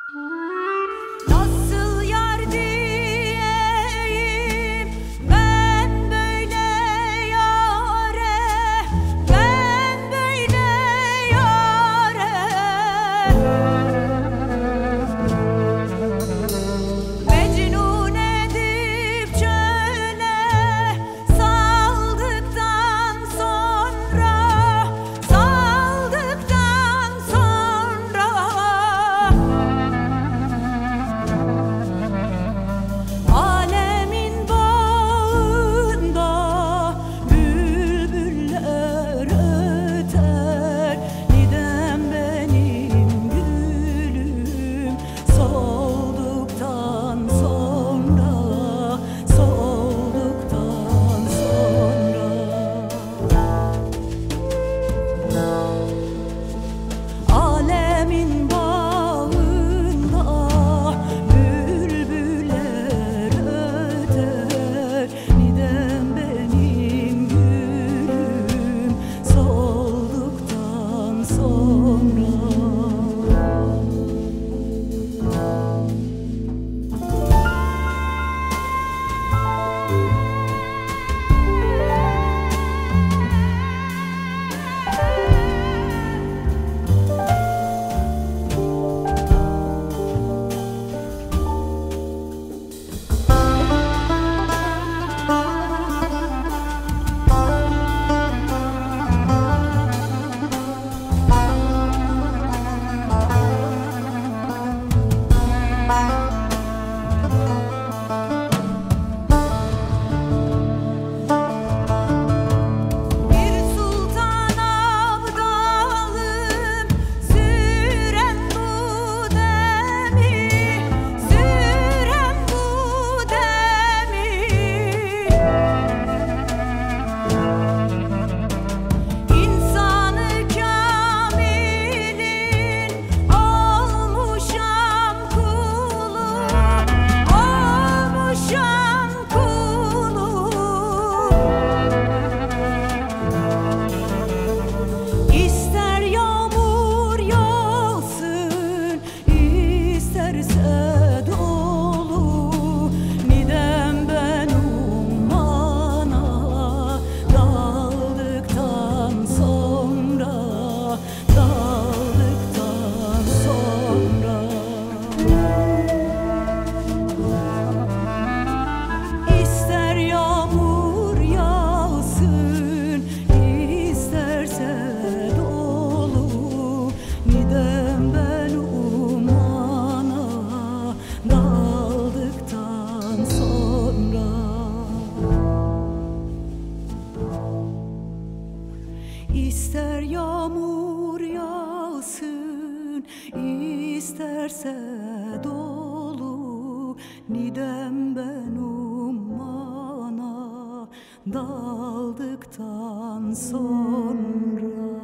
Nasıl yar diyeyim ben böyle yâre, ben böyle yâre. Mecnun edip çöle saldıktan sonra, saldıktan sonra alemin bağında bülbüller öter. Nidem benim gülüm solduktan sonra, solduktan sonra. Alemin bağında bülbüller öter. Nidem benim gülüm solduktan sonra. Bir sultan abdalım sürem bu demi, sürem bu demi. İnsanı kamilin olmuşam kulu, olmuşam kulu. İster yağmur yağsın, isterse dolu. Nidem ben ummana daldıktan sonra, daldıktan sonra. İster yağmur yağsın, isterse dolu. Nidem ben ummana daldıktan sonra. İster yağmur yağsın, isterse dolu. Nidem ben ummana daldıktan sonra.